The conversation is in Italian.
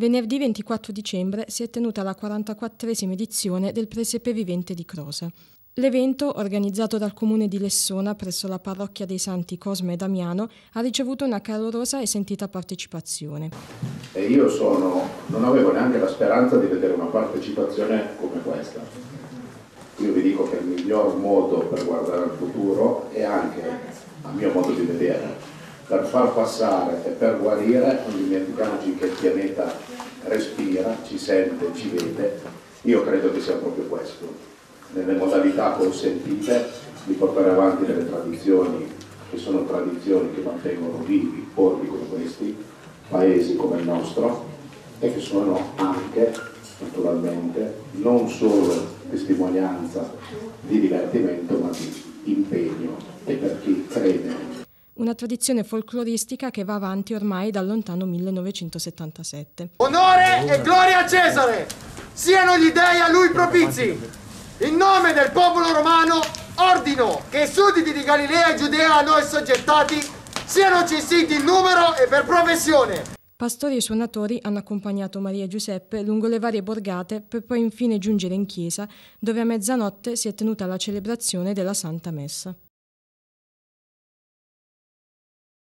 Venerdì 24 dicembre si è tenuta la 44esima edizione del Presepe Vivente di Crosa. L'evento, organizzato dal comune di Lessona presso la parrocchia dei Santi Cosma e Damiano, ha ricevuto una calorosa e sentita partecipazione. E io non avevo neanche la speranza di vedere una partecipazione come questa. Io vi dico che il miglior modo per guardare al futuro è anche, a mio modo di vedere, per far passare e per guarire. Non dimentichiamoci che il pianeta respira, ci sente, ci vede. Io credo che sia proprio questo, nelle modalità consentite, di portare avanti delle tradizioni che sono tradizioni che mantengono vivi borghi come questi, paesi come il nostro, e che sono anche, naturalmente, non solo testimonianza di divertimento, ma di impegno, e per chi crede. Una tradizione folcloristica che va avanti ormai dal lontano 1977. Onore e gloria a Cesare! Siano gli dei a lui propizi! In nome del popolo romano ordino che i sudditi di Galilea e Giudea a noi soggettati siano censiti in numero e per professione. Pastori e suonatori hanno accompagnato Maria e Giuseppe lungo le varie borgate per poi infine giungere in chiesa, dove a mezzanotte si è tenuta la celebrazione della Santa Messa.